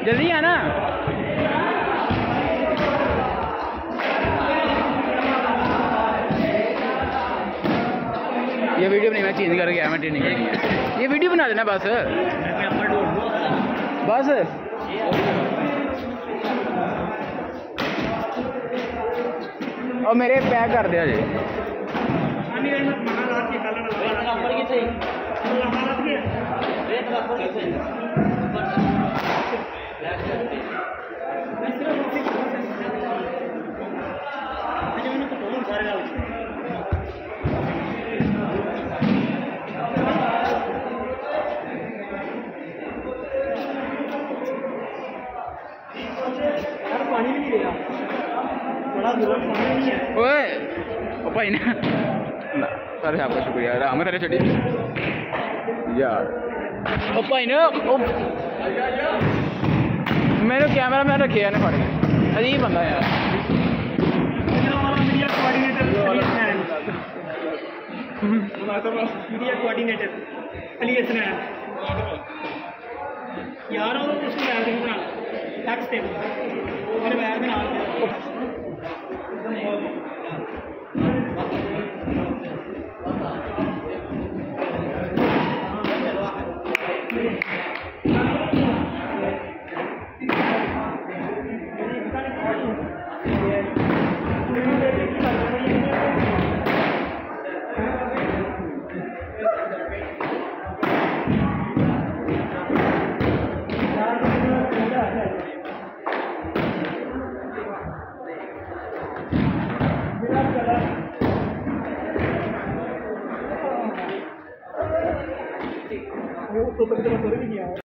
जल्दी आना। ये वीडियो नहीं मैं चेंज कर गया, मैं ट्रेनिंग ये वीडियो बना देना बस बस। और मेरे पैक कर दिया जी। पानी भी नहीं देगा, बड़ा दूर पानी नहीं है। ओए ओ भाई ना सर आपका शुक्रिया राम तेरे छोटी यार। ओ भाई ना मेरे कैमरा मैन रखे है ना फड़ के, अजीब बंदा यार। मीडिया कोऑर्डिनेटर अली हसनैन यार, और उसको बैग नहीं बना टैक्स टेबल मेरे बैग में नाम तो